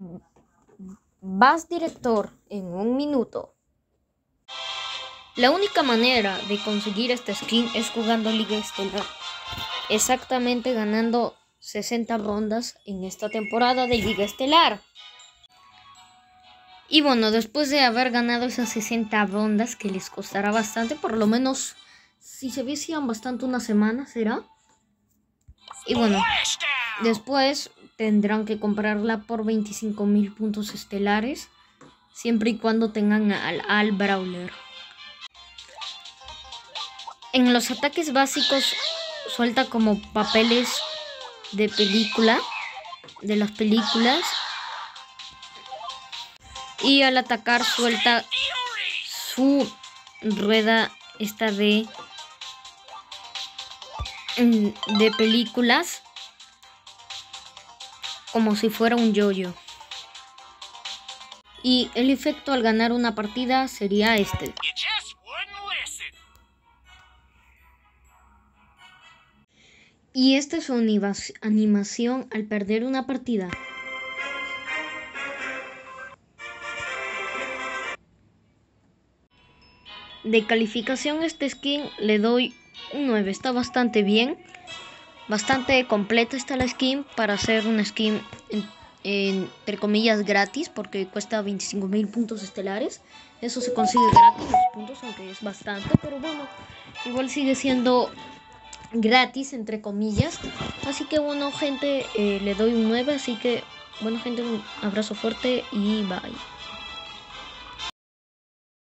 Vas director en 1 minuto. La única manera de conseguir esta skin es jugando Liga Estelar. Exactamente ganando 60 rondas en esta temporada de Liga Estelar. Y bueno, después de haber ganado esas 60 rondas, que les costará bastante, por lo menos si se vician bastante, una semana será. Y bueno, después tendrán que comprarla por 25.000 puntos estelares, siempre y cuando tengan al Brawler. En los ataques básicos suelta como papeles de película, de las películas. Y al atacar suelta su rueda esta de películas, como si fuera un yoyo. Y el efecto al ganar una partida sería este. Y esta es su animación al perder una partida. De calificación a este skin le doy un 9. Está bastante bien. Bastante completa está la skin para hacer una skin entre comillas gratis, porque cuesta 25.000 puntos estelares. Eso se consigue gratis, los puntos, aunque es bastante, pero bueno, igual sigue siendo gratis entre comillas. Así que bueno, gente, le doy un 9. Así que bueno, gente, un abrazo fuerte y bye.